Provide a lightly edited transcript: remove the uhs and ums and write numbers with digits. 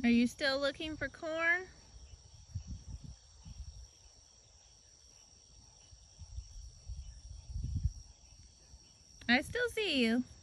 Are you still looking for corn? I still see you.